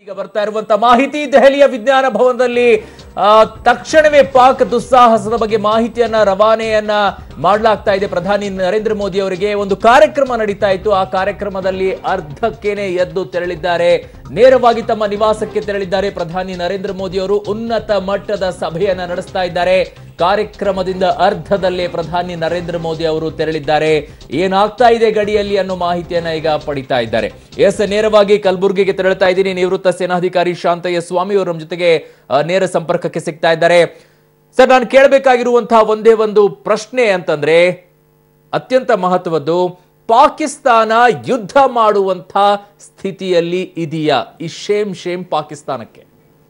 ಈಗ ಬರ್ತಾ ಇರುವಂತ ಮಾಹಿತಿ ದೆಹಲಿಯ ವಿಜ್ಞಾನ ಭವನದಲ್ಲಿ ತಕ್ಷಣವೇ ಪಾಕ್ ದುಸ್ಸಾಹಸದ ಬಗ್ಗೆ ಮಾಹಿತಿಯನ್ನ ರವಾನೆಯನ್ನ ಮಾಡಲಾಗ್ತಾ ಇದೆ. ಪ್ರಧಾನಿ ನರೇಂದ್ರ ಮೋದಿ ಅವರಿಗೆ ಒಂದು ಕಾರ್ಯಕ್ರಮ ನಡೀತಾ ಇತ್ತು. ಆ ಕಾರ್ಯಕ್ರಮದಲ್ಲಿ ಅರ್ಧಕ್ಕೇನೆ ಎದ್ದು ತೆರಳಿದ್ದಾರೆ. ನೇರವಾಗಿ ತಮ್ಮ ನಿವಾಸಕ್ಕೆ ತೆರಳಿದ್ದಾರೆ. ಪ್ರಧಾನಿ ನರೇಂದ್ರ ಮೋದಿ ಅವರು ಉನ್ನತ ಮಟ್ಟದ ಸಭೆಯನ್ನ ನಡೆಸ್ತಾ ಇದ್ದಾರೆ. ಕಾರ್ಯಕ್ರಮದಿಂದ ಅರ್ಧದಲ್ಲೇ ಪ್ರಧಾನಿ ನರೇಂದ್ರ ಮೋದಿ ಅವರು ತೆರಳಿದ್ದಾರೆ. ಏನಾಗ್ತಾ ಇದೆ ಗಡಿಯಲ್ಲಿ ಅನ್ನೋ ಮಾಹಿತಿಯನ್ನ ಈಗ ಪಡಿತಾ ಇದ್ದಾರೆ. ನೇರವಾಗಿ ಕಲಬುರಗಿಗೆ ತೆರಳುತ್ತಾ ಇದ್ದೀನಿ. ನಿವೃತ್ತ ಸೇನಾಧಿಕಾರಿ ಶಾಂತಯ್ಯ ಸ್ವಾಮಿ ಅವರು ನಮ್ಮ ಜೊತೆಗೆ ನೇರ ಸಂಪರ್ಕಕ್ಕೆ ಸಿಗ್ತಾ ಇದ್ದಾರೆ. ಸರ್, ನಾನು ಕೇಳಬೇಕಾಗಿರುವಂತಹ ಒಂದೇ ಒಂದು ಪ್ರಶ್ನೆ ಅಂತಂದ್ರೆ ಅತ್ಯಂತ ಮಹತ್ವದ್ದು, ಪಾಕಿಸ್ತಾನ ಯುದ್ಧ ಮಾಡುವಂತ ಸ್ಥಿತಿಯಲ್ಲಿ ಇದೆಯಾ? ಈ ಶೇಮ್ ಪಾಕಿಸ್ತಾನಕ್ಕೆ.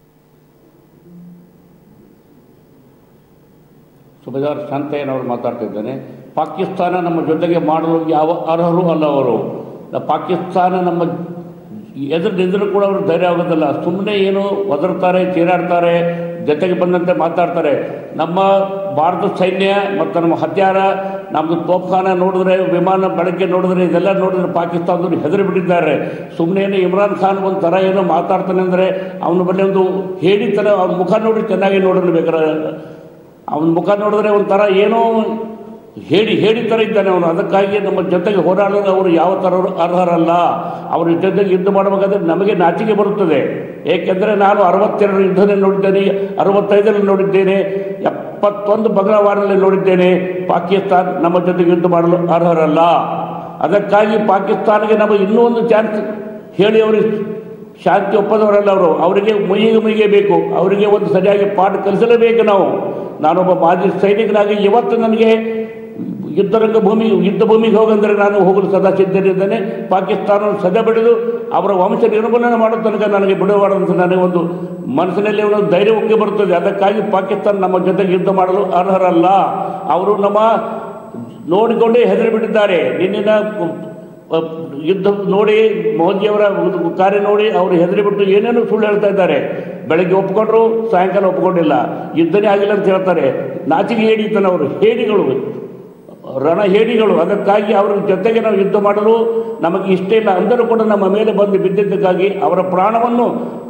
ಸುಬೇದಾರ್ ಶಾಂತಯ್ಯನವರು ಮಾತಾಡ್ತಿದ್ದೇನೆ. ಪಾಕಿಸ್ತಾನ ನಮ್ಮ ಜೊತೆಗೆ ಮಾಡಲು ಯಾವ ಅರ್ಹರು ಅಲ್ಲ. ಅವರು ಪಾಕಿಸ್ತಾನ ನಮ್ಮ ಎದುರು ಕೂಡ ಅವರು ಧೈರ್ಯ ಆಗೋದಿಲ್ಲ. ಸುಮ್ಮನೆ ಏನು ಒದರ್ತಾರೆ, ಚೀರಾಡ್ತಾರೆ, ಜೊತೆಗೆ ಬಂದಂತೆ ಮಾತಾಡ್ತಾರೆ. ನಮ್ಮ ಭಾರತ ಸೈನ್ಯ ಮತ್ತು ನಮ್ಮ ಹತ್ಯಾರ, ನಮ್ಮದು ತೋಪ್ಖಾನ ನೋಡಿದ್ರೆ, ವಿಮಾನ ಬಳಕೆ ನೋಡಿದ್ರೆ, ಇದೆಲ್ಲ ನೋಡಿದ್ರೆ ಪಾಕಿಸ್ತಾನದವ್ರು ಹೆದರಿ ಬಿಟ್ಟಿದ್ದಾರೆ. ಸುಮ್ಮನೆ ಏನು ಇಮ್ರಾನ್ ಖಾನ್ ಒಂದು ಥರ ಏನೋ ಮಾತಾಡ್ತಾನೆ ಅಂದರೆ ಅವನ ಬಳಿ ಒಂದು ಹೇಳಿ ಥರ, ಅವ್ನ ಮುಖ ನೋಡಿ ಚೆನ್ನಾಗಿ ನೋಡೋಣ ಬೇಕಾದ್ರೆ. ಅವನ ಮುಖ ನೋಡಿದ್ರೆ ಒಂಥರ ಏನೋ ಹೇಳಿ ಥರ ಇದ್ದಾನೆ ಅವನು. ಅದಕ್ಕಾಗಿ ನಮ್ಮ ಜೊತೆಗೆ ಹೋರಾಡಲು ಅವರು ಯಾವ ಥರ ಅರ್ಹರಲ್ಲ. ಅವ್ರ ಜೊತೆಗೆ ಯುದ್ಧ ಮಾಡಬೇಕಾದ್ರೆ ನಮಗೆ ನಾಚಿಕೆ ಬರುತ್ತದೆ. ಏಕೆಂದರೆ ನಾನು 62 ಯುದ್ಧದಲ್ಲಿ ನೋಡಿದ್ದೇನೆ, 65ರಲ್ಲಿ ನೋಡಿದ್ದೇನೆ, 71 ಬಗ್ಲಾವಾರಲ್ಲಿ ನೋಡಿದ್ದೇನೆ. ಪಾಕಿಸ್ತಾನ ನಮ್ಮ ಜೊತೆಗೆ ಯುದ್ಧ ಮಾಡಲು ಅರ್ಹರಲ್ಲ. ಅದಕ್ಕಾಗಿ ಪಾಕಿಸ್ತಾನಿಗೆ ನಮಗೆ ಇನ್ನೂ ಒಂದು ಚಾನ್ಸ್ ಹೇಳಿ ಅವರಿಗೆ ಶಾಂತಿ ಒಪ್ಪದವರಲ್ಲ ಅವರು. ಅವರಿಗೆ ಮುಯಿಗೆ ಬೇಕು. ಅವರಿಗೆ ಒಂದು ಸರಿಯಾಗಿ ಪಾಠ ಕಲಿಸಲೇಬೇಕು ನಾವು. ನಾನೊಬ್ಬ ಮಾಜಿ ಸೈನಿಕನಾಗಿ ಇವತ್ತು ನನಗೆ ಯುದ್ಧ ಭೂಮಿಗೆ ಹೋಗಂದರೆ ನಾನು ಹೋಗಲು ಸದಾ ಸಿದ್ಧರಿದ್ದೇನೆ. ಪಾಕಿಸ್ತಾನವನ್ನು ಸದೆ ಬಡಿದು ಅವರ ವಂಶ ನಿರ್ಮೂಲನೆ ಮಾಡೋ ತನಕ ನನಗೆ ಬಿಡುವಾಡಂತ ನನಗೆ ಒಂದು ಮನಸ್ಸಿನಲ್ಲಿ ಒಂದು ಧೈರ್ಯ ಉಕ್ಕಿ ಬರುತ್ತದೆ. ಅದಕ್ಕಾಗಿ ಪಾಕಿಸ್ತಾನ ನಮ್ಮ ಜೊತೆಗೆ ಯುದ್ಧ ಮಾಡಲು ಅರ್ಹರಲ್ಲ. ಅವರು ನಮ್ಮ ನೋಡಿಕೊಂಡೇ ಹೆದರಿ ಬಿಟ್ಟಿದ್ದಾರೆ. ನಿನ್ನಿನ ಯುದ್ಧ ನೋಡಿ, ಮೋದಿಯವರ ಕಾರ್ಯ ನೋಡಿ ಅವರು ಹೆದರಿಬಿಟ್ಟು ಏನೇನು ಸುಳ್ಳು ಹೇಳ್ತಾ ಇದ್ದಾರೆ. ಬೆಳಗ್ಗೆ ಒಪ್ಕೊಂಡ್ರು, ಸಾಯಂಕಾಲ ಒಪ್ಕೊಂಡಿಲ್ಲ, ಯುದ್ಧನೇ ಆಗಿಲ್ಲ ಅಂತ ಹೇಳ್ತಾರೆ. ನಾಚಿಕೆ ಹೇಡಿತಾನೆ ಅವರು, ಹೇಡಿಗಳು, ರಣ ಹೇಡಿಗಳು. ಅದಕ್ಕಾಗಿ ಅವರ ಜೊತೆಗೆ ನಾವು ಯುದ್ಧ ಮಾಡಲು ನಮಗೆ ಇಷ್ಟ ಇಲ್ಲ. ಅಂದರೂ ಕೂಡ ನಮ್ಮ ಮೇಲೆ ಬಂದು ಬಿದ್ದಿದ್ದಕ್ಕಾಗಿ ಅವರ ಪ್ರಾಣವನ್ನು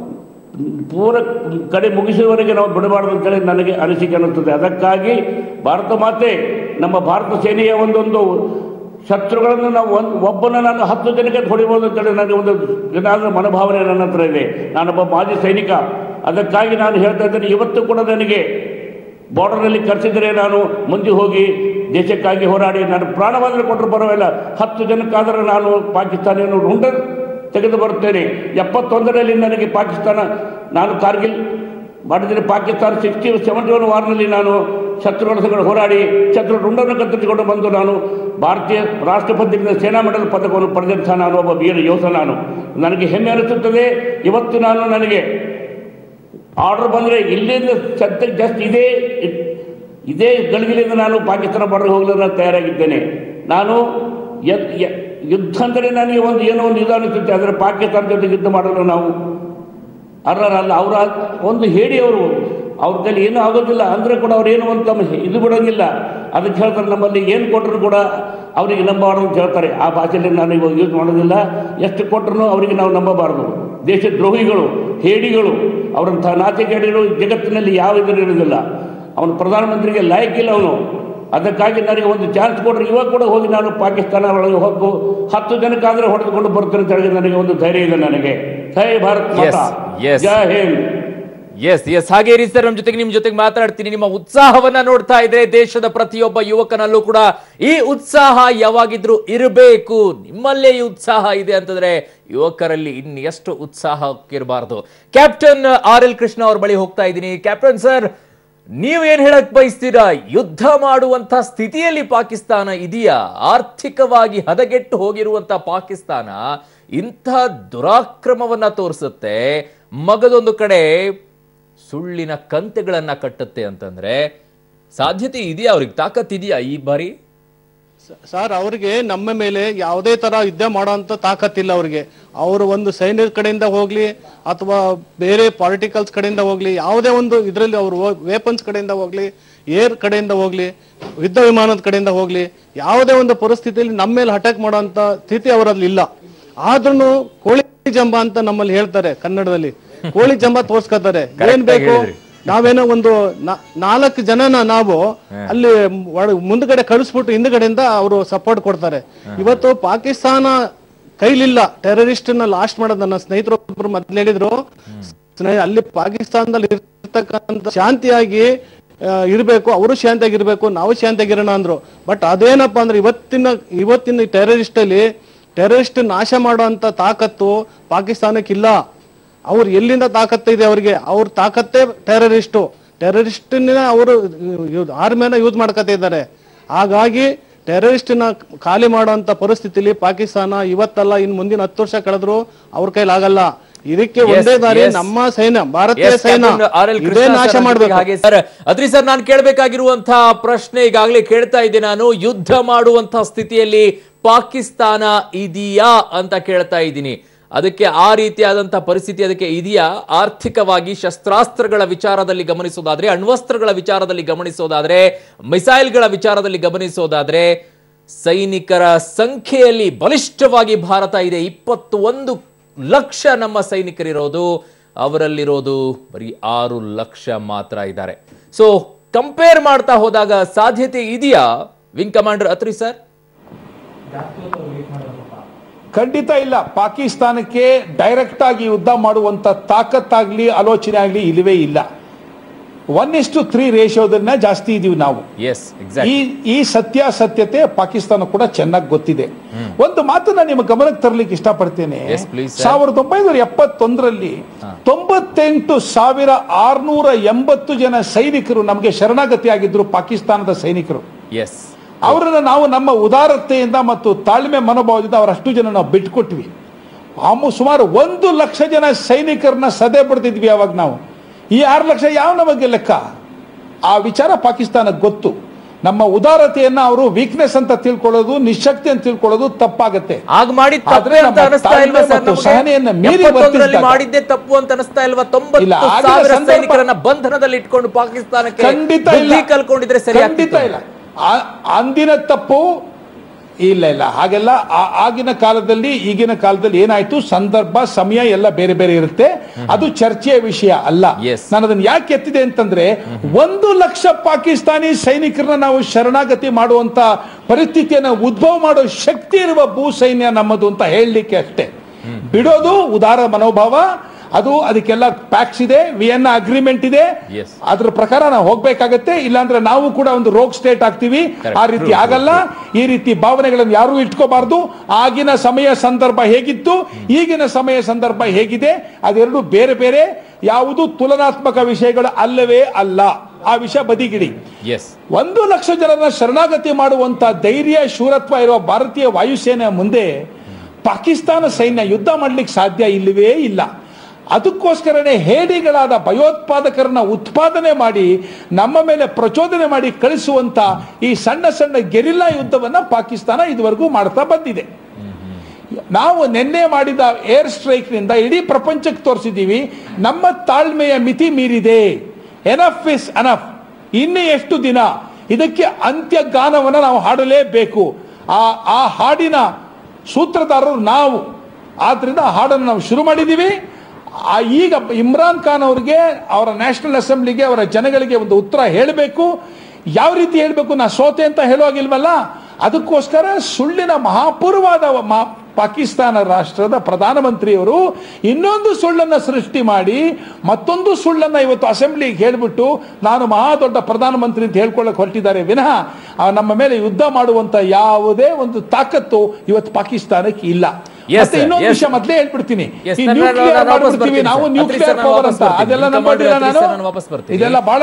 ಪೂರ ಕಡೆ ಮುಗಿಸುವವರೆಗೆ ನಾವು ಬಿಡಬಾರ್ದು ಅಂತೇಳಿ ನನಗೆ ಅನಿಸಿಕೆ ಅನ್ನಿಸ್ತದೆ. ಅದಕ್ಕಾಗಿ ಭಾರತ ಮಾತೆ, ನಮ್ಮ ಭಾರತ ಸೇನೆಯ ಒಂದೊಂದು ಶತ್ರುಗಳನ್ನು ನಾವು ಒಬ್ಬನ ನಾನು 10 ಜನಕ್ಕೆ ಹೊಡಿಬೋದು ಅಂತೇಳಿ ನನಗೆ ಒಂದು ಏನಾದರೂ ಮನೋಭಾವನೆ ನನ್ನ ಹತ್ರ ಇದೆ. ನಾನೊಬ್ಬ ಮಾಜಿ ಸೈನಿಕ. ಅದಕ್ಕಾಗಿ ನಾನು ಹೇಳ್ತಾ ಇದ್ದೇನೆ, ಇವತ್ತು ಕೂಡ ನನಗೆ ಬಾರ್ಡರ್ನಲ್ಲಿ ಕರೆಸಿದರೆ ನಾನು ಮುಂದೆ ಹೋಗಿ ದೇಶಕ್ಕಾಗಿ ಹೋರಾಡಿ ನಾನು ಪ್ರಾಣವಾದರೆ ಕೊಟ್ಟರು ಪರವಾಗಿಲ್ಲ. 10 ಜನಕ್ಕಾದರೆ ನಾನು ಪಾಕಿಸ್ತಾನಿಯನ್ನು ರುಂಡ ತೆಗೆದು ಬರುತ್ತೇನೆ. 71ರಲ್ಲಿ ನನಗೆ ಪಾಕಿಸ್ತಾನ, ನಾನು ಕಾರ್ಗಿಲ್ ಮಾಡಿದರೆ ಪಾಕಿಸ್ತಾನ 71 ವಾರ್ನಲ್ಲಿ ನಾನು ಶತ್ರುಗಳ ಸಂಗಡ ಹೋರಾಡಿ ಶತ್ರು ರುಂಡನ್ನು ಕತ್ತರಿಸಿಕೊಂಡು ಬಂದು ನಾನು ಭಾರತೀಯ ರಾಷ್ಟ್ರಪತಿಯಿಂದ ಸೇನಾ ಮೆಡಲ್ ಪದಕವನ್ನು ಪಡೆದಂಥ ನಾನು ಒಬ್ಬ ವೀರ ಯೋಧ. ನನಗೆ ಹೆಮ್ಮೆ ಅನಿಸುತ್ತದೆ. ಇವತ್ತು ನನಗೆ ಆರ್ಡರ್ ಬಂದರೆ ಇಲ್ಲಿಂದ ಸದ್ಯಕ್ಕೆ ಜಸ್ಟ್ ಇದೇ ಗಳಿಗೆಯಿಂದ ನಾನು ಪಾಕಿಸ್ತಾನ ಬಾರ್ಡರ್ ಹೋಗಲು ನಾನು ತಯಾರಾಗಿದ್ದೇನೆ. ನಾನು ಯುದ್ಧ ಅಂದರೆ ನನಗೆ ಏನೋ ಒಂದು ಇದು ಅನಿಸುತ್ತೆ. ಆದರೆ ಪಾಕಿಸ್ತಾನ ಜೊತೆ ಯುದ್ಧ ಮಾಡಲು ನಾವು ಅರ್ಹರಲ್ಲ. ಅವರ ಒಂದು ಹೇಳಿ ಅವ್ರ ಕೈಲಿ ಏನೂ ಆಗೋದಿಲ್ಲ ಅಂದರೆ ಕೂಡ ಅವ್ರು ಏನು ಅಂತ ಇದು ಬಿಡೋಂಗಿಲ್ಲ. ಅದಕ್ಕೆ ಹೇಳ್ತಾರೆ, ನಮ್ಮಲ್ಲಿ ಏನು ಕೊಟ್ಟರು ಕೂಡ ಅವರಿಗೆ ನಂಬಬಾರ್ದು ಅಂತ ಹೇಳ್ತಾರೆ. ಆ ಭಾಷೆಯಲ್ಲಿ ನಾನು ಇವಾಗ ಯೂಸ್ ಮಾಡೋದಿಲ್ಲ. ಎಷ್ಟು ಕೊಟ್ಟರು ಅವರಿಗೆ ನಾವು ನಂಬಬಾರ್ದು. ದೇಶದ್ರೋಹಿಗಳು, ಹೇಡಿಗಳು, ಅವರಂಥ ನಾಚಿಕೆಗಳು ಜಗತ್ತಿನಲ್ಲಿ ಯಾವ ಇರೋದಿಲ್ಲ. ಅವನು ಪ್ರಧಾನಮಂತ್ರಿಗೆ ಲಾಯಕ್ಕಿಲ್ಲ ಅವನು. ಅದಕ್ಕಾಗಿ ನನಗೆ ಒಂದು ಚಾನ್ಸ್ ಕೊಟ್ಟರೆ ಇವಾಗ ಕೂಡ ಹೋಗಿ ನಾನು ಪಾಕಿಸ್ತಾನ ಒಳಗೆ ಹೋಗು 10 ಜನಕ್ಕಾದರೆ ಹೊಡೆದುಕೊಂಡು ಬರ್ತೇನೆ ಅಂತ ಹೇಳಿ ನನಗೆ ಒಂದು ಧೈರ್ಯ ಇದೆ. ನನಗೆ ಜೈ ಭಾರತ್ ಮಾತಾ, ಜೈ ಹಿಂದ್. ಎಸ್ ಹಾಗೆ ಇರಿ ಸರ್, ನಿಮ್ ಜೊತೆಗೆ ಮಾತಾಡ್ತೀನಿ. ನಿಮ್ಮ ಉತ್ಸಾಹವನ್ನ ನೋಡ್ತಾ ಇದ್ರೆ ದೇಶದ ಪ್ರತಿಯೊಬ್ಬ ಯುವಕನಲ್ಲೂ ಕೂಡ ಈ ಉತ್ಸಾಹ ಯಾವಾಗಿದ್ರೂ ಇರಬೇಕು. ನಿಮ್ಮಲ್ಲೇ ಈ ಉತ್ಸಾಹ ಇದೆ ಅಂತಂದ್ರೆ ಯುವಕರಲ್ಲಿ ಇನ್ನೆಷ್ಟು ಉತ್ಸಾಹ ಇರಬಾರ್ದು. ಕ್ಯಾಪ್ಟನ್ RL ಕೃಷ್ಣ ಅವ್ರ ಬಳಿ ಹೋಗ್ತಾ ಇದ್ದೀನಿ. ಕ್ಯಾಪ್ಟನ್ ಸರ್, ನೀವೇನ್ ಹೇಳಕ್ ಬಯಸ್ತೀರಾ? ಯುದ್ಧ ಮಾಡುವಂತ ಸ್ಥಿತಿಯಲ್ಲಿ ಪಾಕಿಸ್ತಾನ ಇದೆಯಾ? ಆರ್ಥಿಕವಾಗಿ ಹದಗೆಟ್ಟು ಹೋಗಿರುವಂತ ಪಾಕಿಸ್ತಾನ ಇಂಥ ದುರಾಕ್ರಮವನ್ನ ತೋರಿಸುತ್ತೆ, ಮಗದೊಂದು ಕಡೆ ಸುಳ್ಳಿನ ಕಂತೆಗಳನ್ನ ಕಟ್ಟುತ್ತೆ ಅಂತಂದ್ರೆ ಸಾಧ್ಯತೆ ಇದೆಯಾ? ಅವ್ರಿಗೆ ತಾಕತ್ತಿದೆಯಾ ಈ ಬಾರಿ? ಸರ್, ಅವ್ರಿಗೆ ನಮ್ಮ ಮೇಲೆ ಯಾವುದೇ ತರ ಯುದ್ಧ ಮಾಡೋಂಥ ತಾಕತ್ತಿಲ್ಲ ಅವ್ರಿಗೆ. ಅವರು ಒಂದು ಸೈನ್ಯದ ಕಡೆಯಿಂದ ಹೋಗ್ಲಿ ಅಥವಾ ಬೇರೆ ಪಾಲಿಟಿಕಲ್ಸ್ ಕಡೆಯಿಂದ ಹೋಗ್ಲಿ, ಯಾವುದೇ ಒಂದು ಇದರಲ್ಲಿ ಅವರು ವೆಪನ್ಸ್ ಕಡೆಯಿಂದ ಹೋಗ್ಲಿ, ಏರ್ ಕಡೆಯಿಂದ ಹೋಗ್ಲಿ, ಯುದ್ಧ ವಿಮಾನದ ಕಡೆಯಿಂದ ಹೋಗ್ಲಿ, ಯಾವುದೇ ಒಂದು ಪರಿಸ್ಥಿತಿಯಲ್ಲಿ ನಮ್ಮ ಮೇಲೆ ಅಟ್ಯಾಕ್ ಮಾಡೋಂಥ ಸ್ಥಿತಿ ಅವರಲ್ಲಿ ಇಲ್ಲ. ಆದ್ರೂ ಕೋಳಿ ಜಂಬ ಅಂತ ನಮ್ಮಲ್ಲಿ ಹೇಳ್ತಾರೆ ಕನ್ನಡದಲ್ಲಿ. ಕೋಳಿ ಜಂಬ ತೋರ್ಸ್ಕೊತಾರೆ. ಏನ್ ಬೇಕು, ನಾವೇನೋ ಒಂದು 4 ಜನನ ನಾವು ಅಲ್ಲಿ ಮುಂದ್ಗಡೆ ಕಳಿಸ್ಬಿಟ್ಟು ಹಿಂದ್ಗಡೆಯಿಂದ ಅವರು ಸಪೋರ್ಟ್ ಕೊಡ್ತಾರೆ. ಇವತ್ತು ಪಾಕಿಸ್ತಾನ ಕೈಲಿಲ್ಲ ಟೆರರಿಸ್ಟ್ ನ ಲಾಸ್ಟ್ ಮಾಡೋದು. ನನ್ನ ಸ್ನೇಹಿತರೊಬ್ಬರು ಮೊದ್ಲು ಹೇಳಿದ್ರು, ಅಲ್ಲಿ ಪಾಕಿಸ್ತಾನದಲ್ಲಿ ಇರ್ತಕ್ಕಂಥ ಶಾಂತಿಯಾಗಿ ಇರ್ಬೇಕು, ಅವರು ಶಾಂತಿಯಾಗಿರ್ಬೇಕು, ನಾವು ಶಾಂತಿಯಾಗಿರೋಣ ಅಂದ್ರು. ಬಟ್ ಅದೇನಪ್ಪಾ ಅಂದ್ರೆ ಇವತ್ತಿನ ಟೆರರಿಸ್ಟ್ ನಾಶ ಮಾಡುವಂತ ತಾಕತ್ತು ಪಾಕಿಸ್ತಾನಕ್ಕಿಲ್ಲ. ಅವ್ರು ಎಲ್ಲಿಂದ ತಾಕತ್ತು ಇದೆ ಅವ್ರಿಗೆ? ಅವ್ರ ತಾಕತ್ತೇ ಟೆರರಿಸ್ಟ್ ಅವರು ಆರ್ಮಿಯನ್ನ ಯೂಸ್ ಮಾಡ್ಕೊತಾ ಇದ್ದಾರೆ. ಹಾಗಾಗಿ ಟೆರರಿಸ್ಟ್ ನ ಖಾಲಿ ಮಾಡುವಂತ ಪರಿಸ್ಥಿತಿಲಿ ಪಾಕಿಸ್ತಾನ ಇವತ್ತಲ್ಲ, ಇನ್ ಮುಂದಿನ 10 ವರ್ಷ ಕಳೆದ್ರು ಅವ್ರ ಕೈಲಾಗಲ್ಲ. ಇದಕ್ಕೆ ಒಂದೇ ದಾರಿ, ನಮ್ಮ ಸೈನ್ಯ, ಭಾರತೀಯ ಸೈನ್ಯ ಇದೇ ನಾಶ ಮಾಡಬೇಕು. ಅದ್ರಿ ಸರ್, ನಾನು ಕೇಳಬೇಕಾಗಿರುವಂತಹ ಪ್ರಶ್ನೆ ಈಗಾಗಲೇ ಕೇಳ್ತಾ ಇದ್ದೆ. ನಾನು ಯುದ್ಧ ಮಾಡುವಂತಹ ಸ್ಥಿತಿಯಲ್ಲಿ ಪಾಕಿಸ್ತಾನ ಇದೆಯಾ ಅಂತ ಕೇಳ್ತಾ ಇದ್ದೀನಿ. ಅದಕ್ಕೆ ಆ ರೀತಿಯಾದಂತಹ ಪರಿಸ್ಥಿತಿ ಅದಕ್ಕೆ ಇದೆಯಾ? ಆರ್ಥಿಕವಾಗಿ ಶಸ್ತ್ರಾಸ್ತ್ರಗಳ ವಿಚಾರದಲ್ಲಿ ಗಮನಿಸೋದಾದ್ರೆ, ಅಣ್ವಸ್ತ್ರಗಳ ವಿಚಾರದಲ್ಲಿ ಗಮನಿಸೋದಾದ್ರೆ, ಮಿಸೈಲ್ಗಳ ವಿಚಾರದಲ್ಲಿ ಗಮನಿಸೋದಾದ್ರೆ, ಸೈನಿಕರ ಸಂಖ್ಯೆಯಲ್ಲಿ ಬಲಿಷ್ಠವಾಗಿ ಭಾರತ ಇದೆ. 21 ಲಕ್ಷ ನಮ್ಮ ಸೈನಿಕರಿರೋದು, ಅವರಲ್ಲಿರೋದು ಬರೀ 6 ಲಕ್ಷ ಮಾತ್ರ ಇದ್ದಾರೆ. ಸೊ ಕಂಪೇರ್ ಮಾಡ್ತಾ ಹೋದಾಗ ಸಾಧ್ಯತೆ ಇದೆಯಾ ವಿಂಗ್ ಕಮಾಂಡರ್ ಅತ್ರಿ ಸರ್? ಖಂಡಿತ ಇಲ್ಲ. ಪಾಕಿಸ್ತಾನಕ್ಕೆ ಡೈರೆಕ್ಟ್ ಆಗಿ ಯುದ್ಧ ಮಾಡುವಂತ ತಾಕತ್ತಾಗ್ಲಿ ಆಲೋಚನೆ ಆಗ್ಲಿ ಇಲ್ಲವೇ ಇಲ್ಲ. 1:3 ರೇಷಿಯೋದನ್ನ ಜಾಸ್ತಿ ಇದೀವಿ ನಾವು. ಈ ಸತ್ಯಾಸತ್ಯತೆ ಪಾಕಿಸ್ತಾನ ಕೂಡ ಚೆನ್ನಾಗಿ ಗೊತ್ತಿದೆ. ಒಂದು ಮಾತನ್ನ ನಿಮ್ಮ ಗಮನಕ್ಕೆ ತರಲಿಕ್ಕೆ ಇಷ್ಟಪಡ್ತೇನೆ. 1971ರಲ್ಲಿ 98,680 ಜನ ಸೈನಿಕರು ನಮಗೆ ಶರಣಾಗತಿ ಆಗಿದ್ರು, ಪಾಕಿಸ್ತಾನದ ಸೈನಿಕರು. ಅವರನ್ನು ನಾವು ನಮ್ಮ ಉದಾರತೆಯಿಂದ ಮತ್ತು ತಾಳ್ಮೆ ಮನೋಭಾವದಿಂದ ಅವರಷ್ಟು ಜನ ನಾವು ಬಿಟ್ಕೊಟ್ವಿ. ಸುಮಾರು 1 ಲಕ್ಷ ಜನ ಸೈನಿಕರನ್ನ ಸದೆ ಬಡ್ದಿದ್ವಿ ಅವಾಗ ನಾವು. ಈ 6 ಲಕ್ಷ ಯಾವ ನಮಗೆ ಲೆಕ್ಕ? ಆ ವಿಚಾರ ಪಾಕಿಸ್ತಾನಕ್ಕೆ ಗೊತ್ತು. ನಮ್ಮ ಉದಾರತೆಯನ್ನ ಅವರು ವೀಕ್ನೆಸ್ ಅಂತ ತಿಳ್ಕೊಳ್ಳೋದು, ನಿಶಕ್ತಿ ಅಂತ ತಿಳ್ಕೊಳ್ಳೋದು ತಪ್ಪಾಗತ್ತೆ. ಸಹನೆಯನ್ನ ಮೀರಿ ಮಾಡಿದ್ದೆ ತಪ್ಪು ಅಂತ ಅನಿಸ್ತಾ ಇಲ್ವಾ? 90,000 ಸೈನಿಕರನ್ನ ಬಂಧನದಲ್ಲಿ ಇಟ್ಕೊಂಡು ಪಾಕಿಸ್ತಾನಕ್ಕೆ ಕಲ್ಕೊಂಡಿದ್ರೆ ಸರಿ ಖಂಡಿತ ಇಲ್ಲ. ಅಂದಿನ ತಪ್ಪು ಇಲ್ಲ ಹಾಗೆಲ್ಲ. ಆಗಿನ ಕಾಲದಲ್ಲಿ ಈಗಿನ ಕಾಲದಲ್ಲಿ ಏನಾಯ್ತು, ಸಂದರ್ಭ ಸಮಯ ಎಲ್ಲ ಬೇರೆ ಬೇರೆ ಇರುತ್ತೆ. ಅದು ಚರ್ಚೆಯ ವಿಷಯ ಅಲ್ಲ. ನಾನು ಅದನ್ನ ಯಾಕೆ ಎತ್ತಿದೆ ಅಂತಂದ್ರೆ, 1 ಲಕ್ಷ ಪಾಕಿಸ್ತಾನಿ ಸೈನಿಕರನ್ನ ನಾವು ಶರಣಾಗತಿ ಮಾಡುವಂತ ಪರಿಸ್ಥಿತಿಯನ್ನ ಉದ್ಭವ ಮಾಡೋ ಶಕ್ತಿ ಇರುವ ಭೂ ಸೈನ್ಯ ನಮ್ಮದು ಅಂತ ಹೇಳಲಿಕ್ಕೆ ಅಷ್ಟೇ. ಬಿಡೋದು ಉದಾರ ಮನೋಭಾವ. ಅದಕ್ಕೆಲ್ಲ ಪ್ಯಾಕ್ಸ್ ಇದೆ, ವಿಯೆನ್ನಾ ಅಗ್ರಿಮೆಂಟ್ ಇದೆ. ಅದ್ರ ಪ್ರಕಾರ ನಾವು ಹೋಗ್ಬೇಕಾಗತ್ತೆ. ಇಲ್ಲಾಂದ್ರೆ ನಾವು ಕೂಡ ಒಂದು ರೋಗ್ ಸ್ಟೇಟ್ ಆಗ್ತೀವಿ. ಆ ರೀತಿ ಆಗಲ್ಲ. ಈ ರೀತಿ ಭಾವನೆಗಳನ್ನು ಯಾರು ಇಟ್ಕೋಬಾರ್ದು. ಆಗಿನ ಸಮಯ ಸಂದರ್ಭ ಹೇಗಿತ್ತು, ಈಗಿನ ಸಮಯ ಸಂದರ್ಭ ಹೇಗಿದೆ, ಅದೆರಡು ಬೇರೆ ಬೇರೆ. ಯಾವುದು ತುಲನಾತ್ಮಕ ವಿಷಯಗಳು ಅಲ್ಲವೇ ಅಲ್ಲ. ಆ ವಿಷಯ ಬದಿಗಿಡಿ. 1 ಲಕ್ಷ ಜನರನ್ನ ಶರಣಾಗತಿ ಮಾಡುವಂತ ಧೈರ್ಯ, ಶೂರತ್ವ ಇರುವ ಭಾರತೀಯ ವಾಯುಸೇನೆ ಮುಂದೆ ಪಾಕಿಸ್ತಾನ ಸೈನ್ಯ ಯುದ್ಧ ಮಾಡ್ಲಿಕ್ಕೆ ಸಾಧ್ಯ ಇಲ್ಲವೇ ಇಲ್ಲ. ಅದಕ್ಕೋಸ್ಕರನೇ ಹೇಡಿಗಳಾದ ಭಯೋತ್ಪಾದಕರನ್ನ ಉತ್ಪಾದನೆ ಮಾಡಿ ನಮ್ಮ ಮೇಲೆ ಪ್ರಚೋದನೆ ಮಾಡಿ ಕಳಿಸುವಂತ ಈ ಸಣ್ಣ ಸಣ್ಣ ಗೆರಿಲ್ಲಾ ಯುದ್ಧವನ್ನ ಪಾಕಿಸ್ತಾನ ಇದುವರೆಗೂ ಮಾಡ್ತಾ ಬಂದಿದೆ. ನಾವು ನಿನ್ನೆ ಮಾಡಿದ ಏರ್ ಸ್ಟ್ರೈಕ್ ನಿಂದ ಇಡೀ ಪ್ರಪಂಚಕ್ಕೆ ತೋರಿಸಿದ್ದೀವಿ, ನಮ್ಮ ತಾಳ್ಮೆಯ ಮಿತಿ ಮೀರಿದೆ. Enough is enough. ಇನ್ನು ಎಷ್ಟು ದಿನ ಇದಕ್ಕೆ ಅಂತ್ಯಗಾನವನ್ನು ನಾವು ಹಾಡಲೇಬೇಕು. ಆ ಹಾಡಿನ ಸೂತ್ರಧಾರರು ನಾವು. ಆದ್ರಿಂದ ಹಾಡನ್ನು ನಾವು ಶುರು ಮಾಡಿದ್ದೀವಿ. ಈಗ ಇಮ್ರಾನ್ ಖಾನ್ ಅವರಿಗೆ, ಅವರ ನ್ಯಾಷನಲ್ ಅಸೆಂಬ್ಲಿಗೆ, ಅವರ ಜನಗಳಿಗೆ ಒಂದು ಉತ್ತರ ಹೇಳಬೇಕು. ಯಾವ ರೀತಿ ಹೇಳಬೇಕು? ನಾ ಸೋತೆ ಅಂತ ಹೇಳುವಾಗಿಲ್ವಲ್ಲ. ಅದಕ್ಕೋಸ್ಕರ ಸುಳ್ಳಿನ ಮಹಾಪೂರ್ವವಾದ ಪಾಕಿಸ್ತಾನ ರಾಷ್ಟ್ರದ ಪ್ರಧಾನಮಂತ್ರಿಯವರು ಇನ್ನೊಂದು ಸುಳ್ಳನ್ನು ಸೃಷ್ಟಿ ಮಾಡಿ ಮತ್ತೊಂದು ಸುಳ್ಳನ್ನು ಇವತ್ತು ಅಸೆಂಬ್ಲಿಗೆ ಹೇಳ್ಬಿಟ್ಟು ನಾನು ಮಹಾ ದೊಡ್ಡ ಪ್ರಧಾನಮಂತ್ರಿ ಅಂತ ಹೇಳ್ಕೊಳ್ಳಕ್ಕೆ ಹೊರಟಿದ್ದಾರೆ ವಿನಃ ನಮ್ಮ ಮೇಲೆ ಯುದ್ಧ ಮಾಡುವಂತ ಯಾವುದೇ ಒಂದು ತಾಕತ್ತು ಇವತ್ತು ಪಾಕಿಸ್ತಾನಕ್ಕೆ ಇಲ್ಲ. ಇನ್ನೊಂದು ವಿಷಯ ಮೊದಲೇ ಹೇಳ್ಬಿಡ್ತೀನಿ, ನಾವು ನ್ಯೂಕ್ಲಿಯರ್ ಪವರ್ ಅಂತ ಅದೆಲ್ಲ ನಂಬೋದಿಲ್ಲ ನಾನು. ಇದೆಲ್ಲ ಬಹಳ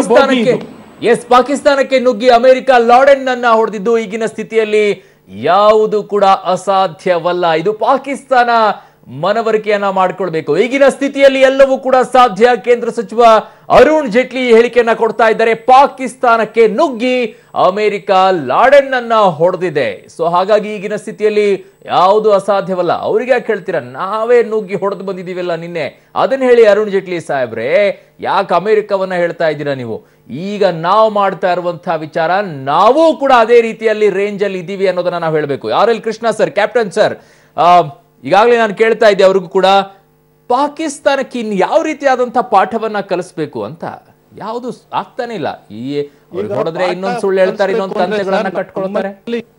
ಪಾಕಿಸ್ತಾನಕ್ಕೆ ನುಗ್ಗಿ ಅಮೆರಿಕ ಲಾಡೆನ್ ಅನ್ನ ಹೊಡೆದಿದ್ದು ಈಗಿನ ಸ್ಥಿತಿಯಲ್ಲಿ ಯಾವುದು ಕೂಡ ಅಸಾಧ್ಯವಲ್ಲ. ಇದು ಪಾಕಿಸ್ತಾನ ಮನವರಿಕೆಯನ್ನ ಮಾಡಿಕೊಳ್ಬೇಕು. ಈಗಿನ ಸ್ಥಿತಿಯಲ್ಲಿ ಎಲ್ಲವೂ ಕೂಡ ಸಾಧ್ಯ. ಕೇಂದ್ರ ಸಚಿವ ಅರುಣ್ ಜೇಟ್ಲಿ ಹೇಳಿಕೆಯನ್ನ ಕೊಡ್ತಾ ಇದ್ದಾರೆ. ಪಾಕಿಸ್ತಾನಕ್ಕೆ ನುಗ್ಗಿ ಅಮೆರಿಕ ಲಾಡೆನ್ ಅನ್ನ ಹೊಡೆದಿದೆ. ಸೊ ಹಾಗಾಗಿ ಈಗಿನ ಸ್ಥಿತಿಯಲ್ಲಿ ಯಾವುದು ಅಸಾಧ್ಯವಲ್ಲ. ಅವ್ರಿಗೆ ಯಾಕೆ ಹೇಳ್ತೀರಾ? ನಾವೇ ನುಗ್ಗಿ ಹೊಡೆದು ಬಂದಿದೀವಲ್ಲ ನಿನ್ನೆ. ಅದನ್ನ ಹೇಳಿ ಅರುಣ್ ಜೇಟ್ಲಿ ಸಾಹೇಬ್ರೆ, ಯಾಕೆ ಅಮೆರಿಕವನ್ನ ಹೇಳ್ತಾ ಇದ್ದೀರಾ ನೀವು? ಈಗ ನಾವು ಮಾಡ್ತಾ ಇರುವಂತಹ ವಿಚಾರ, ನಾವು ಕೂಡ ಅದೇ ರೀತಿಯಲ್ಲಿ ರೇಂಜ್ ಅಲ್ಲಿ ಇದ್ದೀವಿ ಅನ್ನೋದನ್ನ ನಾವು ಹೇಳಬೇಕು. R L Krishna sir, captain sir, ಈಗಾಗಲೇ ನಾನು ಕೇಳ್ತಾ ಇದ್ದೆ ಅವ್ರಿಗೂ ಕೂಡ, ಪಾಕಿಸ್ತಾನಕ್ಕೆ ಇನ್ ಯಾವ ರೀತಿಯಾದಂತಹ ಪಾಠವನ್ನ ಕಲಿಸ್ಬೇಕು ಅಂತ ಯಾವುದು ಆಗ್ತಾನೆ ಇಲ್ಲ. ಅವ್ರು ನೋಡಿದ್ರೆ ಇನ್ನೊಂದು ಸುಳ್ಳು ಹೇಳ್ತಾರೆ, ಇನ್ನೊಂದು ತಂತ್ರಗಳನ್ನ ಕಟ್ಕೊಳ್ತಾರೆ.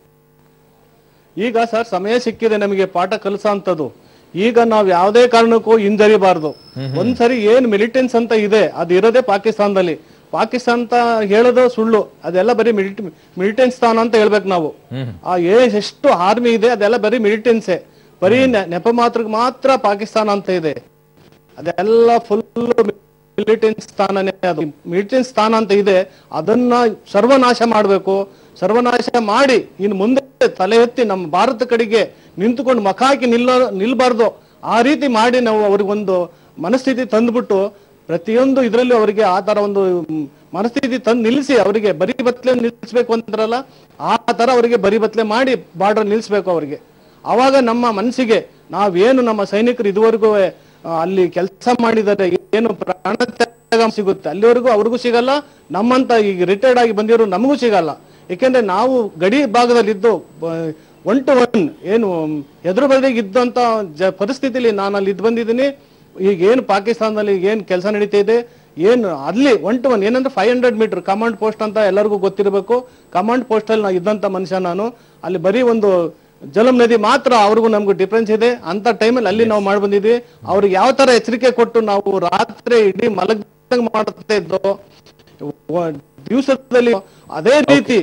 ಈಗ ಸರ್ ಸಮಯ ಸಿಕ್ಕಿದೆ ನಮಗೆ ಪಾಠ ಕಲಿಸೋಂಥದ್ದು. ಈಗ ನಾವ್ ಯಾವುದೇ ಕಾರಣಕ್ಕೂ ಹಿಂಜರಿಬಾರ್ದು. ಒಂದ್ಸರಿ ಏನ್ ಮಿಲಿಟೆನ್ಸ್ ಅಂತ ಇದೆ ಅದು ಇರೋದೇ ಪಾಕಿಸ್ತಾನದಲ್ಲಿ. ಪಾಕಿಸ್ತಾನ ಅಂತ ಹೇಳೋದು ಸುಳ್ಳು, ಅದೆಲ್ಲ ಬರೀ ಮಿಲಿಟೆನ್ಸ್ ಸ್ಥಾನ ಅಂತ ಹೇಳ್ಬೇಕು ನಾವು. ಎಷ್ಟು ಆರ್ಮಿ ಇದೆ ಅದೆಲ್ಲ ಬರೀ ಮಿಲಿಟೆನ್ಸೇ, ಬರೀ ನೆಪ ಮಾತ್ರ ಪಾಕಿಸ್ತಾನ ಅಂತ ಇದೆ. ಅದೆಲ್ಲ ಫುಲ್ ಮಿಲಿಟೆನ್ಸ್ ಸ್ಥಾನನೇ. ಅದು ಮಿಲಿಟೆನ್ಸ್ ಸ್ಥಾನ ಅಂತ ಇದೆ, ಅದನ್ನ ಸರ್ವನಾಶ ಮಾಡ್ಬೇಕು. ಸರ್ವನಾಶ ಮಾಡಿ ಇನ್ನು ಮುಂದೆ ತಲೆ ಎತ್ತಿ ನಮ್ಮ ಭಾರತ ಕಡೆಗೆ ನಿಂತುಕೊಂಡು ಮಖ ಹಾಕಿ ನಿಲ್ಬಾರ್ದು. ಆ ರೀತಿ ಮಾಡಿ ನಾವು ಅವ್ರಿಗೊಂದು ಮನಸ್ಥಿತಿ ತಂದ್ಬಿಟ್ಟು ಪ್ರತಿಯೊಂದು ಇದ್ರಲ್ಲಿ ಅವರಿಗೆ ಆ ತರ ಒಂದು ಮನಸ್ಥಿತಿ ತಂದು ನಿಲ್ಲಿಸಿ, ಅವರಿಗೆ ಬರಿ ಬತ್ಲೆ ನಿಲ್ಲಿಸ್ಬೇಕು ಅಂತಾರಲ್ಲ, ಆ ತರ ಅವರಿಗೆ ಬರಿ ಬತ್ಲೆ ಮಾಡಿ ಬಾರ್ಡರ್ ನಿಲ್ಲಿಸ್ಬೇಕು ಅವ್ರಿಗೆ. ಅವಾಗ ನಮ್ಮ ಮನಸ್ಸಿಗೆ ನಾವೇನು ನಮ್ಮ ಸೈನಿಕರು ಇದುವರೆಗೂ ಅಲ್ಲಿ ಕೆಲಸ ಮಾಡಿದರೆ ಏನು ಪ್ರಾಣ ತ್ಯಾಗ ಸಿಗುತ್ತೆ, ಅಲ್ಲಿವರೆಗೂ ಅವ್ರಿಗೂ ಸಿಗಲ್ಲ. ನಮ್ಮಂತ ಈಗ ರಿಟೈರ್ಡ್ ಆಗಿ ಬಂದಿರೋ ನಮಗೂ ಸಿಗಲ್ಲ. ಯಾಕೆಂದ್ರೆ ನಾವು ಗಡಿ ಭಾಗದಲ್ಲಿದ್ದು 1 to 1 ಏನು ಎದುರು ಬದಿಗೆ ಇದ್ದಂತ ಪರಿಸ್ಥಿತಿಲಿ ನಾನು ಅಲ್ಲಿ ಇದ್ದು ಬಂದಿದ್ದೀನಿ. ಈಗ ಏನು ಪಾಕಿಸ್ತಾನದಲ್ಲಿ ಏನ್ ಕೆಲಸ ನಡೀತಾ ಇದೆ, ಏನು ಅಲ್ಲಿ 1 to 1 ಏನಂದ್ರೆ 500 ಮೀಟರ್ ಕಮಾಂಡ್ ಪೋಸ್ಟ್ ಅಂತ ಎಲ್ಲರಿಗೂ ಗೊತ್ತಿರಬೇಕು. ಕಮಾಂಡ್ ಪೋಸ್ಟ್ ಅಲ್ಲಿ ಇದ್ದಂತ ಮನುಷ್ಯ ನಾನು. ಅಲ್ಲಿ ಬರೀ ಒಂದು ಜಲಂ ನದಿ ಮಾತ್ರ ಅವ್ರಿಗೂ ನಮ್ಗೂ ಡಿಫ್ರೆನ್ಸ್ ಇದೆ. ಅಂತ ಟೈಮಲ್ಲಿ ಅಲ್ಲಿ ನಾವು ಮಾಡಿ ಬಂದಿದ್ವಿ. ಅವ್ರಿಗೆ ಯಾವ ತರ ಎಚ್ಚರಿಕೆ ಕೊಟ್ಟು ನಾವು ರಾತ್ರಿ ಇಡೀ ಮಲಗ ಮಾಡ್ತಾ ಇದ್ದೋ, ದಿವಸದಲ್ಲಿ ಅದೇ ರೀತಿ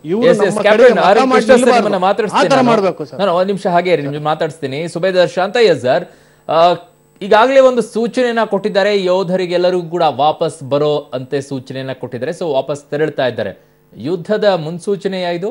ಮಾಡ್ಬೇಕು. ನಾನು ಒಂದ್ ನಿಮಿಷ ಹಾಗೆ ಮಾತಾಡ್ತೀನಿ. ಸುಬೇದಾರ್ ಶಾಂತಯ್ಯ ಸರ್, ಈಗಾಗಲೇ ಒಂದು ಸೂಚನೆಯನ್ನ ಕೊಟ್ಟಿದ್ದಾರೆ, ಯೋಧರಿಗೆಲ್ಲರಿಗೂ ಕೂಡ ವಾಪಸ್ ಬರೋ ಅಂತೆ ಸೂಚನೆಯನ್ನ ಕೊಟ್ಟಿದ್ದಾರೆ. ಸೊ ವಾಪಸ್ ತೆರಳ್ತಾ ಇದ್ದಾರೆ. ಯುದ್ಧದ ಮುನ್ಸೂಚನೆಯ ಇದು?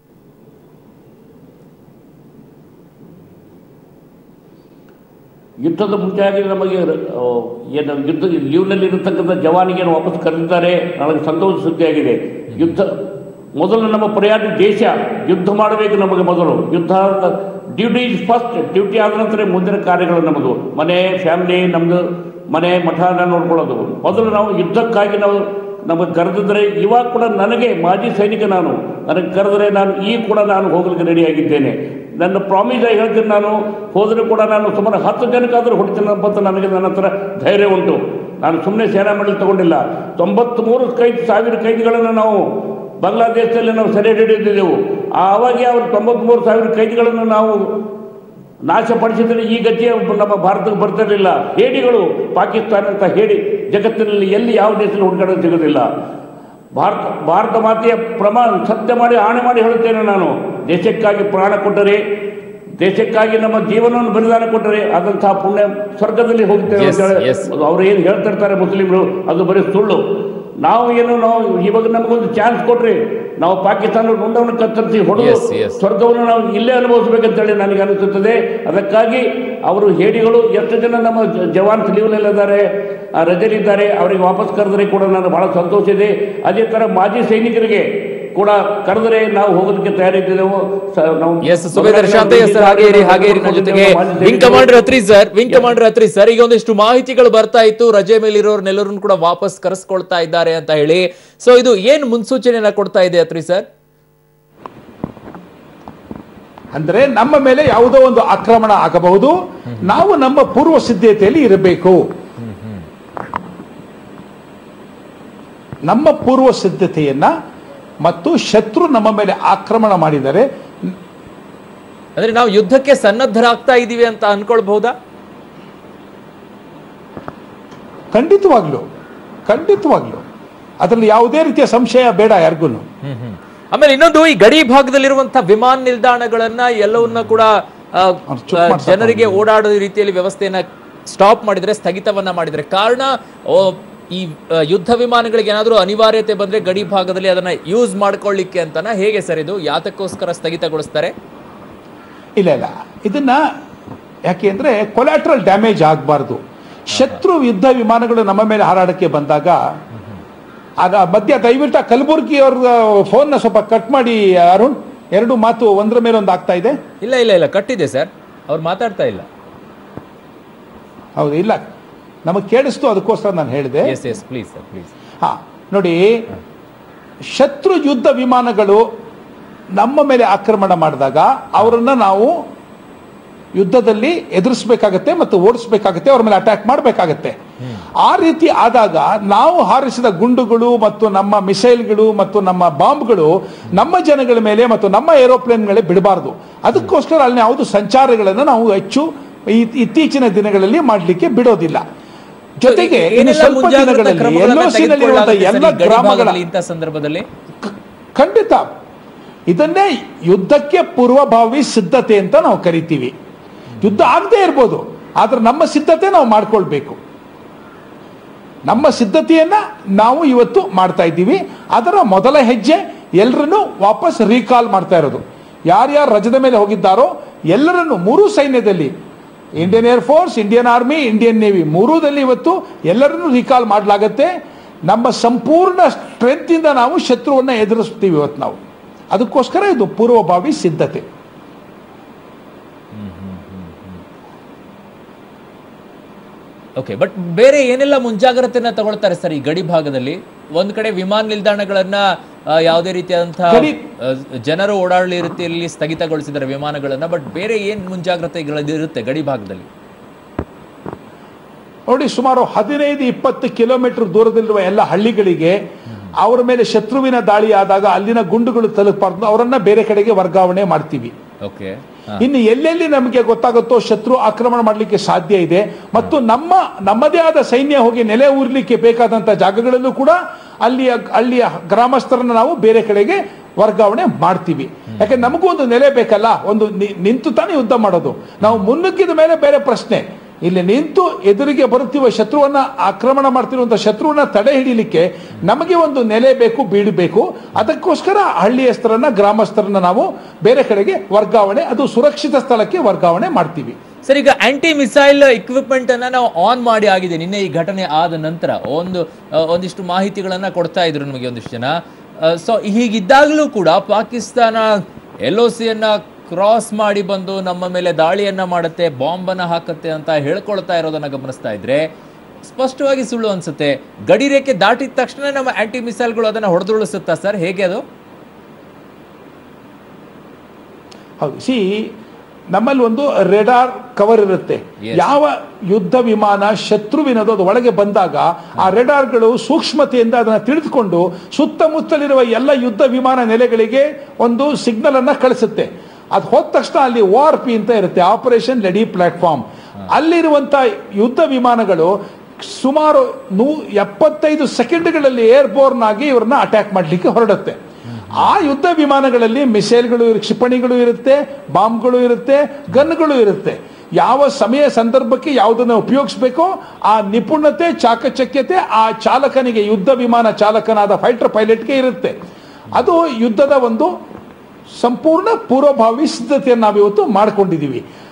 ಯುದ್ಧದ ಮುಂಚೆಯಾಗಿ ನಮಗೆ ಏನು ಯುದ್ಧ ಲೀವ್ನಲ್ಲಿ ಇರತಕ್ಕಂಥ ಜವಾನಿಗೆ ವಾಪಸ್ ಕರೆದಿದ್ದಾರೆ. ನನಗೆ ಸಂತೋಷ ಸುದ್ದಿಯಾಗಿದೆ. ಯುದ್ಧ ಮೊದಲು ನಮ್ಮ ಪ್ರಯಾಣ ದೇಶ ಯುದ್ಧ ಮಾಡಬೇಕು. ನಮಗೆ ಮೊದಲು ಯುದ್ಧ ಡ್ಯೂಟಿ ಇಸ್ ಫಸ್ಟ್. ಡ್ಯೂಟಿ ಆದ ನಂತರ ಮುಂದಿನ ಕಾರ್ಯಗಳು ನಮ್ಮದು ಮನೆ ಫ್ಯಾಮಿಲಿ, ನಮ್ಮದು ಮನೆ ಮಠನ ನೋಡ್ಕೊಳ್ಳೋದು. ಮೊದಲು ನಾವು ಯುದ್ಧಕ್ಕಾಗಿ ನಮಗೆ ಕರೆದಿದ್ದರೆ, ಇವಾಗ ಕೂಡ ನನಗೆ ಮಾಜಿ ಸೈನಿಕ ನನಗೆ ಕರೆದರೆ ಈಗ ಕೂಡ ನಾನು ಹೋಗಲಿಕ್ಕೆ ರೆಡಿಯಾಗಿದ್ದೇನೆ. ನನ್ನ ಪ್ರಾಮಿಸ್ ಆಗಿ ಹೇಳ್ತೀನಿ, ನಾನು ಹೋದರೂ ಕೂಡ ನಾನು ಸುಮಾರು 10 ಜನಕ್ಕಾದರೂ ಹೊಡಿತೀನಿ ಅಂತ ನನಗೆ ನನ್ನ ಹತ್ರ ಧೈರ್ಯ ಉಂಟು. ನಾನು ಸುಮ್ಮನೆ ಸೇನಾ ಮೆಡಲ್ ತಗೊಂಡಿಲ್ಲ. 93,000 ಕೈದಿಗಳನ್ನು ನಾವು ಬಾಂಗ್ಲಾದೇಶದಲ್ಲಿ ನಾವು ಸೆರೆ ಹಿಡಿದಿದ್ದೆವು. ಆವಾಗ ಅವರು 93,000 ಕೈದಿಗಳನ್ನು ನಾವು ನಾಶಪಡಿಸಿದರೆ ಈ ಗತಿಯ ನಮ್ಮ ಭಾರತಕ್ಕೆ ಬರ್ತಿರಲಿಲ್ಲ. ಪಾಕಿಸ್ತಾನ ಅಂತ ಹೇಳಿ ಜಗತ್ತಿನಲ್ಲಿ ಎಲ್ಲಿ ಯಾವ ದೇಶದಲ್ಲಿ ಹುಡುಕಾಡೋದು ಸಿಗೋದಿಲ್ಲ. ಭಾರತ ಮಾತೆಯ ಪ್ರಮಾಣ ಸತ್ಯ ಮಾಡಿ ಆಣೆ ಮಾಡಿ ಹೇಳುತ್ತೇನೆ, ನಾನು ದೇಶಕ್ಕಾಗಿ ಪ್ರಾಣ ಕೊಟ್ಟರೆ, ದೇಶಕ್ಕಾಗಿ ನಮ್ಮ ಜೀವನವನ್ನು ಬಲಿದಾನ ಕೊಟ್ಟರೆ ಆದಂತಹ ಪುಣ್ಯ ಸ್ವರ್ಗದಲ್ಲಿ ಹೋಗ್ತೇವೆ ಅಂತ ಹೇಳಿ ಅವ್ರು ಏನು ಹೇಳ್ತಿರ್ತಾರೆ ಮುಸ್ಲಿಮರು, ಅದು ಬರೀ ಸುಳ್ಳು. ನಾವು ಇವಾಗ ನಮಗೊಂದು ಚಾನ್ಸ್ ಕೊಟ್ರಿ, ನಾವು ಪಾಕಿಸ್ತಾನ ರುಂಡವನ್ನು ಕತ್ತರಿಸಿ ಹೊಡೆದು ಸ್ವರ್ಗವನ್ನು ನಾವು ಇಲ್ಲೇ ಅನುಭವಿಸಬೇಕಂತೇಳಿ ನನಗೆ ಅನಿಸುತ್ತದೆ. ಅದಕ್ಕಾಗಿ ಅವರು ಎಷ್ಟು ಜನ ನಮ್ಮ ಜವಾನ್ಸ್ ಲೀವ್ನಲ್ಲಿದ್ದಾರೆ, ರಜೆಲಿದ್ದಾರೆ, ಅವರಿಗೆ ವಾಪಸ್ ಕರೆದರೆ ಕೂಡ ನಾನು ಬಹಳ ಸಂತೋಷ ಇದೆ. ಅದೇ ಥರ ಮಾಜಿ ಸೈನಿಕರಿಗೆ ಕೂಡ ಕರೆದರೆ ನಾವು ಹೋಗೋದಕ್ಕೆ ತಯಾರಿದ್ದೇವೆ. ವಿಂಗ್ ಕಮಾಂಡರ್ ಅತ್ರಿ ಸರ್, ಈಗ ಒಂದಿಷ್ಟು ಮಾಹಿತಿಗಳು ಬರ್ತಾ ಇತ್ತು, ರಜೆ ಮೇಲಿರೋರ್ನೆಲ್ಲರನ್ನು ಕೂಡ ವಾಪಸ್ ಕರೆಸ್ಕೊಳ್ತಾ ಇದ್ದಾರೆ ಅಂತ ಹೇಳಿ. ಸೊ ಇದು ಏನ್ ಮುನ್ಸೂಚನೆಯನ್ನ ಕೊಡ್ತಾ ಇದೆ ಅತ್ರಿ ಸರ್? ಅಂದ್ರೆ ನಮ್ಮ ಮೇಲೆ ಯಾವುದೋ ಒಂದು ಆಕ್ರಮಣ ಆಗಬಹುದು, ನಾವು ನಮ್ಮ ಪೂರ್ವ ಸಿದ್ಧತೆಯಲ್ಲಿ ಇರಬೇಕು. ನಮ್ಮ ಪೂರ್ವ ಸಿದ್ಧತೆಯನ್ನ ಮತ್ತು ಶತ್ರು ನಮ್ಮ ಮೇಲೆ ಆಕ್ರಮಣ ಮಾಡಿದರೆ ಅಂದ್ರೆ ನಾವು ಯುದ್ಧಕ್ಕೆ ಸನ್ನದ್ಧರಾಗ್ತಾ ಇದೀವಿ ಅಂತ ಅನ್ಕೊಳ್ಬಹುದಾ? ಖಂಡಿತವಾಗ್ಲು ಅದರಲ್ಲಿ ಯಾವುದೇ ರೀತಿಯ ಸಂಶಯ ಬೇಡ ಯಾರಿಗೂ. ಆಮೇಲೆ ಇನ್ನೊಂದು, ಈ ಗಡಿ ಭಾಗದಲ್ಲಿರುವಂತಹ ವಿಮಾನ ನಿಲ್ದಾಣಗಳನ್ನ ಎಲ್ಲವನ್ನ ಕೂಡ ಜನರಿಗೆ ಓಡಾಡೋ ರೀತಿಯಲ್ಲಿ ವ್ಯವಸ್ಥೆಯನ್ನ ಸ್ಟಾಪ್ ಮಾಡಿದ್ರೆ, ಸ್ಥಗಿತವನ್ನ ಮಾಡಿದ್ರೆ, ಕಾರಣ ಈ ಯುದ್ಧ ವಿಮಾನಗಳಿಗೆ ಏನಾದರೂ ಅನಿವಾರ್ಯತೆ ಬಂದ್ರೆ ಗಡಿ ಭಾಗದಲ್ಲಿ ಅದನ್ನ ಯೂಸ್ ಮಾಡ್ಕೊಳ್ಳಿಕ್ಕೆ ಅಂತನಾ, ಹೇಗೆ ಸರ್ ಇದು? ಯಾತಕ್ಕೋಸ್ಕರ ಸ್ಥಗಿತಗೊಳಿಸ್ತಾರೆ? ಇಲ್ಲ ಇದನ್ನ ಯಾಕೆ ಅಂದ್ರೆ ಕೊಲಾಟ್ರಲ್ ಡ್ಯಾಮೇಜ್ ಆಗಬಾರ್ದು. ಶತ್ರು ಯುದ್ಧ ವಿಮಾನಗಳು ನಮ್ಮ ಮೇಲೆ ಹಾರಾಡಕ್ಕೆ ಬಂದಾಗ ಆಗ ಮಧ್ಯ ದಯವಿಟ್ಟು ಕಲಬುರ್ಗಿ ಅವ್ರ ಫೋನ್ನ ಸ್ವಲ್ಪ ಕಟ್ ಮಾಡಿ ಅರುಣ್. 2 ಮಾತು ಒಂದ್ರ ಮೇಲೆ ಒಂದು ಆಗ್ತಾ ಇದೆ. ಇಲ್ಲ ಕಟ್ಟಿದೆ ಸರ್, ಅವ್ರು ಮಾತಾಡ್ತಾ ಇಲ್ಲ. ಹೌದು, ಇಲ್ಲ ನಮಗೆ ಕೇಳಿಸ್ತು, ಅದಕ್ಕೋಸ್ಕರ ನಾನು ಹೇಳಿದೆ. ಪ್ಲೀಸ್. ನೋಡಿ, ಶತ್ರು ಯುದ್ಧ ವಿಮಾನಗಳು ನಮ್ಮ ಮೇಲೆ ಆಕ್ರಮಣ ಮಾಡಿದಾಗ ಅವರನ್ನ ನಾವು ಯುದ್ಧದಲ್ಲಿ ಎದುರಿಸಬೇಕಾಗತ್ತೆ ಮತ್ತು ಓಡಿಸಬೇಕಾಗತ್ತೆ, ಅವ್ರ ಮೇಲೆ ಅಟ್ಯಾಕ್ ಮಾಡಬೇಕಾಗತ್ತೆ. ಆ ರೀತಿ ಆದಾಗ ನಾವು ಹಾರಿಸಿದ ಗುಂಡುಗಳು ಮತ್ತು ನಮ್ಮ ಮಿಸೈಲ್ಗಳು ಮತ್ತು ನಮ್ಮ ಬಾಂಬ್ಗಳು ನಮ್ಮ ಜನಗಳ ಮೇಲೆ ಮತ್ತು ನಮ್ಮ ಏರೋಪ್ಲೇನ್ ಮೇಲೆ ಬಿಡಬಾರದು. ಅದಕ್ಕೋಸ್ಕರ ಅಲ್ಲಿ ಯಾವುದು ಸಂಚಾರಗಳನ್ನು ನಾವು ಹೆಚ್ಚು ಇತ್ತೀಚಿನ ದಿನಗಳಲ್ಲಿ ಮಾಡಲಿಕ್ಕೆ ಬಿಡೋದಿಲ್ಲ. ಜೊತೆಗೆ ಇನ್ನು ಸ್ವಲ್ಪ ದಿನಗಳಲ್ಲಿ LOC ನಲ್ಲಿರುವಂತಹ ಎಲ್ಲ ಗ್ರಾಮಗಳ ಸಂದರ್ಭದಲ್ಲಿ ಖಂಡಿತ ಇದನ್ನೇ ಯುದ್ಧಕ್ಕೆ ಪೂರ್ವಭಾವಿ ಸಿದ್ಧತೆ ಅಂತ ನಾವು ಕರಿತೀವಿ. ಯುದ್ಧ ಆಗದೆ ಇರ್ಬೋದು, ಆದ್ರೆ ನಮ್ಮ ಸಿದ್ಧತೆ ನಾವು ಮಾಡ್ಕೊಳ್ಬೇಕು. ನಮ್ಮ ಸಿದ್ಧತೆಯನ್ನ ನಾವು ಇವತ್ತು ಮಾಡ್ತಾ ಇದ್ದೀವಿ. ಅದರ ಮೊದಲ ಹೆಜ್ಜೆ ಎಲ್ಲರನ್ನು ವಾಪಸ್ ರೀಕಾಲ್ ಮಾಡ್ತಾ ಇರೋದು. ಯಾರ್ಯಾರು ರಜದ ಮೇಲೆ ಹೋಗಿದ್ದಾರೋ ಎಲ್ಲರನ್ನು ಮೂರೂ ಸೈನ್ಯದಲ್ಲಿ, Indian air force, Indian army, Indian navy ಮೂರೂದಲ್ಲಿ ಇವತ್ತು ಎಲ್ಲರನ್ನು ರೀಕಾಲ್ ಮಾಡಲಾಗತ್ತೆ. ನಮ್ಮ ಸಂಪೂರ್ಣ ಸ್ಟ್ರೆಂತ್ ಇಂದ ನಾವು ಶತ್ರುವನ್ನ ಎದುರಿಸ್ತೀವಿ ಇವತ್ತು ನಾವು. ಅದಕ್ಕೋಸ್ಕರ ಇದು ಪೂರ್ವಭಾವಿ ಸಿದ್ಧತೆ. ಓಕೆ, ಬಟ್ ಬೇರೆ ಏನೆಲ್ಲ ಮುಂಜಾಗ್ರತೆಯನ್ನ ತಗೊಳ್ತಾರೆ ಸರ್ ಈ ಗಡಿ ಭಾಗದಲ್ಲಿ? ಒಂದ್ ಕಡೆ ವಿಮಾನ ನಿಲ್ದಾಣಗಳನ್ನ ಯಾವುದೇ ರೀತಿಯಾದಂತಹ ಜನರು ಓಡಾಡಲಿ ರೀತಿಯಲ್ಲಿ ಸ್ಥಗಿತಗೊಳಿಸಿದ್ದಾರೆ ವಿಮಾನಗಳನ್ನ, ಬಟ್ ಬೇರೆ ಏನ್ ಮುಂಜಾಗ್ರತೆಗಳಿರುತ್ತೆ ಗಡಿ ಭಾಗದಲ್ಲಿ? ನೋಡಿ, ಸುಮಾರು 15-20 ಕಿಲೋಮೀಟರ್ ದೂರದಲ್ಲಿರುವ ಎಲ್ಲ ಹಳ್ಳಿಗಳಿಗೆ ಅವರ ಮೇಲೆ ಶತ್ರುವಿನ ದಾಳಿ ಆದಾಗ ಅಲ್ಲಿನ ಗುಂಡುಗಳು ತಲುಪಬಾರ್ದು, ಅವರನ್ನ ಬೇರೆ ಕಡೆಗೆ ವರ್ಗಾವಣೆ ಮಾಡ್ತೀವಿ. ಓಕೆ, ಇನ್ನು ಎಲ್ಲೆಲ್ಲಿ ನಮಗೆ ಗೊತ್ತಾಗುತ್ತೋ ಶತ್ರು ಆಕ್ರಮಣ ಮಾಡಲಿಕ್ಕೆ ಸಾಧ್ಯ ಇದೆ ಮತ್ತು ನಮ್ಮದೇ ಆದ ಸೈನ್ಯ ಹೋಗಿ ನೆಲೆ ಊರ್ಲಿಕ್ಕೆ ಬೇಕಾದಂತ ಜಾಗಗಳಲ್ಲೂ ಕೂಡ ಅಲ್ಲಿಯ ಗ್ರಾಮಸ್ಥರನ್ನ ನಾವು ಬೇರೆ ಕಡೆಗೆ ವರ್ಗಾವಣೆ ಮಾಡ್ತೀವಿ. ಯಾಕಂದ್ರೆ ನಮಗೂ ಒಂದು ನೆಲೆ ಬೇಕಲ್ಲ, ಒಂದು ನಿಂತು ತಾನೇ ಯುದ್ಧ ಮಾಡೋದು. ನಾವು ಮುನ್ನುಗ್ಗಿದ ಮೇಲೆ ಬೇರೆ ಪ್ರಶ್ನೆ. ಇಲ್ಲಿ ನಿಂತು ಎದುರಿಗೆ ಬರುತ್ತಿರುವ ಶತ್ರುವನ್ನ ಆಕ್ರಮಣ ಮಾಡ್ತಿರುವಂತ ಶತ್ರುವನ್ನ ತಡೆ ಹಿಡಿಲಿಕ್ಕೆ ನಮಗೆ ಒಂದು ನೆಲೆ ಬೇಕು, ಬೀಳಬೇಕು. ಅದಕ್ಕೋಸ್ಕರ ಹಳ್ಳಿಯಸ್ಥರನ್ನ, ಗ್ರಾಮಸ್ಥರನ್ನ ನಾವು ಬೇರೆ ಕಡೆಗೆ ವರ್ಗಾವಣೆ, ಅದು ಸುರಕ್ಷಿತ ಸ್ಥಳಕ್ಕೆ ವರ್ಗಾವಣೆ ಮಾಡ್ತೀವಿ. ಸರ್, ಈಗ ಆಂಟಿ ಮಿಸೈಲ್ ಇಕ್ವಿಪ್ಮೆಂಟ್ ಅನ್ನ ನಾವು ಆನ್ ಮಾಡಿ ಆಗಿದೆ. ನಿನ್ನೆ ಈ ಘಟನೆ ಆದ ನಂತರ ಒಂದಿಷ್ಟು ಮಾಹಿತಿಗಳನ್ನ ಕೊಡ್ತಾ ಇದ್ರು ನಮಗೆ ಒಂದಿಷ್ಟು ಜನ. ಸೊ ಹೀಗಿದ್ದಾಗಲೂ ಕೂಡ ಪಾಕಿಸ್ತಾನ LOC ಕ್ರಾಸ್ ಮಾಡಿ ಬಂದು ನಮ್ಮ ಮೇಲೆ ದಾಳಿಯನ್ನ ಮಾಡುತ್ತೆ, ಬಾಂಬನ್ನ ಹಾಕತ್ತೆ ಅಂತ ಹೇಳ್ಕೊಳ್ತಾ ಇರೋದನ್ನ ಗಮನಿಸ್ತಾ ಇದ್ರೆ ಸ್ಪಷ್ಟವಾಗಿ ಸುಳ್ಳು ಅನ್ಸುತ್ತೆ. ಗಡಿ ರೇಖೆ ದಾಟಿದ ತಕ್ಷಣ ನಮ್ಮ ಆಂಟಿ ಮಿಸೈಲ್ಗಳು ಅದನ್ನ ಹೊಡೆದುರುಳಿಸುತ್ತಾ ಸರ್? ಹೇಗೆ ಅದು? ಹೌದು, ನಮ್ಮಲ್ಲಿ ಒಂದು ರೆಡಾರ್ ಕವರ್ ಇರುತ್ತೆ. ಯಾವ ಯುದ್ಧ ವಿಮಾನ ಶತ್ರುವಿನದು ಅದು ಒಳಗೆ ಬಂದಾಗ ಆ ರೆಡಾರ್ಗಳು ಸೂಕ್ಷ್ಮತೆಯಿಂದ ಅದನ್ನು ತಿಳಿದುಕೊಂಡು ಸುತ್ತಮುತ್ತಲಿರುವ ಎಲ್ಲ ಯುದ್ಧ ವಿಮಾನ ನೆಲೆಗಳಿಗೆ ಒಂದು ಸಿಗ್ನಲ್ ಅನ್ನ ಕಳಿಸುತ್ತೆ. ಅದು ಹೋದ ತಕ್ಷಣ ಅಲ್ಲಿ ORP ಅಂತ ಇರುತ್ತೆ, ಆಪರೇಷನ್ ರೆಡಿ ಪ್ಲಾಟ್ಫಾರ್ಮ್. ಅಲ್ಲಿರುವಂತಹ ಯುದ್ಧ ವಿಮಾನಗಳು ಸುಮಾರು 75 ಸೆಕೆಂಡ್ಗಳಲ್ಲಿ ಏರ್ಬೋರ್ನ್ ಆಗಿ ಇವ್ರನ್ನ ಅಟ್ಯಾಕ್ ಮಾಡಲಿಕ್ಕೆ ಹೊರಡುತ್ತೆ. ಆ ಯುದ್ಧ ವಿಮಾನಗಳಲ್ಲಿ ಮಿಸೈಲ್ಗಳು, ಕ್ಷಿಪಣಿಗಳು ಇರುತ್ತೆ, ಬಾಂಬ್ಗಳು ಇರುತ್ತೆ, ಗನ್ಗಳು ಇರುತ್ತೆ. ಯಾವ ಸಮಯ ಸಂದರ್ಭಕ್ಕೆ ಯಾವುದನ್ನು ಉಪಯೋಗಿಸಬೇಕೋ ಆ ನಿಪುಣತೆ, ಚಾಕಚಕ್ಯತೆ ಆ ಚಾಲಕನಿಗೆ, ಯುದ್ಧ ವಿಮಾನ ಚಾಲಕನಾದ ಫೈಟರ್ ಪೈಲಟ್ಗೆ ಇರುತ್ತೆ. ಅದು ಯುದ್ಧದ ಒಂದು ಸಂಪೂರ್ಣ ಪೂರ್ವಭಾವಿ ಸಿದ್ಧತೆಯನ್ನು ನಾವಿವತ್ತು ಮಾಡ್ಕೊಂಡಿದ್ದೀವಿ.